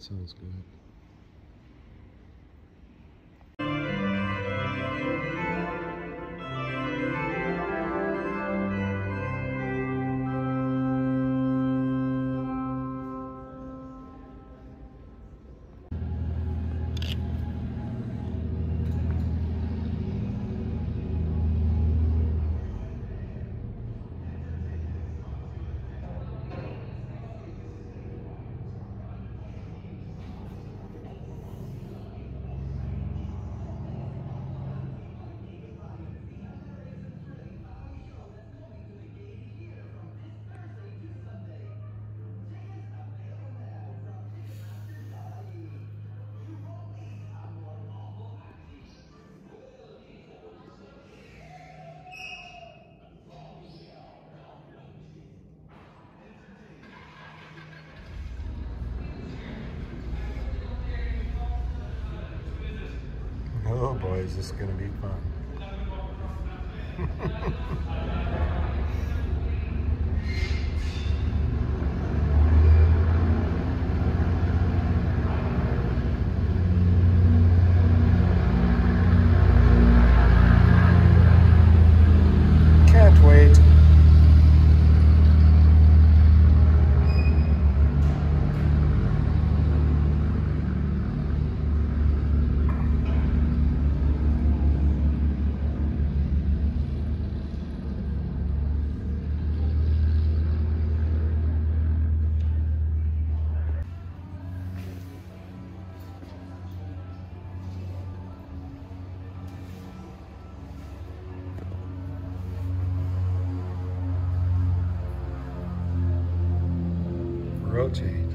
sounds good. Oh boy, is this going to be fun. Can't wait. Rotate.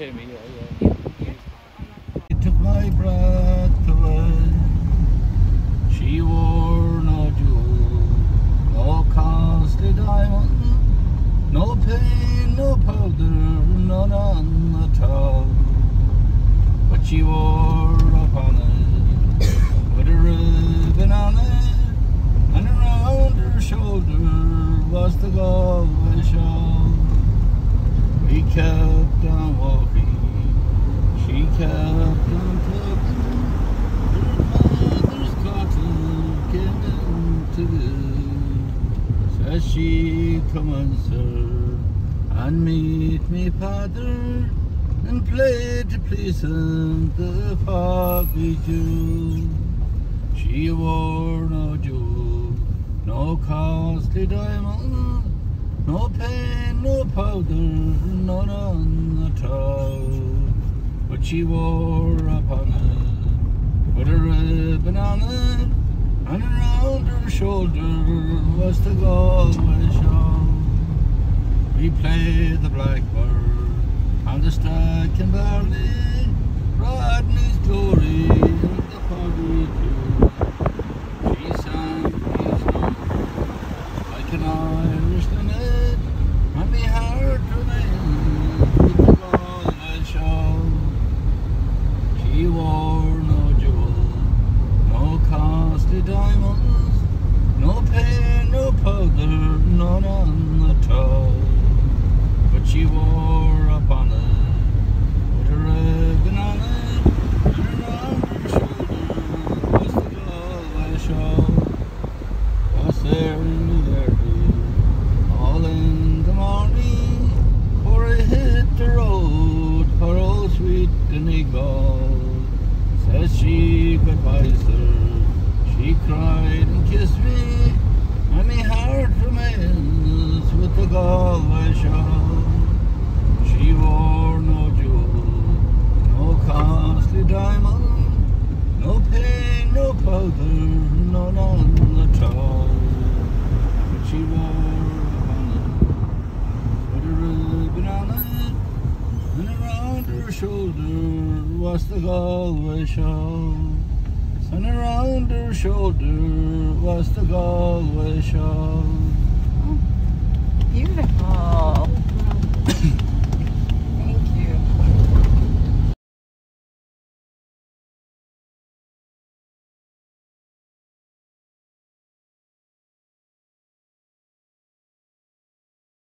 pay me, yeah. It took my breath away. She wore no jewel, no costly diamond, no paint, no powder, none on the towel. But she wore upon it with a ribbon on it, and around her shoulder was the Galway shawl. We kept on walking, she kept on talking. Her father's cotton came into view. Says she, come on, sir, and meet me father, and play to please him the foggy Jew. She wore no jewel, no costly diamond, no paint, no powder, none on the towel. But she wore upon it with a ribbon on it, and around her shoulder was the Galway shawl. We played the blackbird and the stack and barley, Rodney's glory and the foggy Jew. She sang these notes like an Irish linnet, and me heart remained with the Galway shawl. She wore no jewel, no costly diamonds, no paint, no powder, none on the towel. But she wore upon it with a ribbon on it, and around her shoulder was the Galway shawl. Was there in the early, all in the morning, for I hit the road for old sweet Donegal. Says she goodbye, sir, she cried and kissed me, and me heart remains with the Galway shawl. She wore no jewel, no costly diamond, no paint, no powder, none on the towel. But she wore upon it with a ribbon on it, and around her shoulder was the Galway shawl. And around her shoulder was the Galway shawl. Beautiful.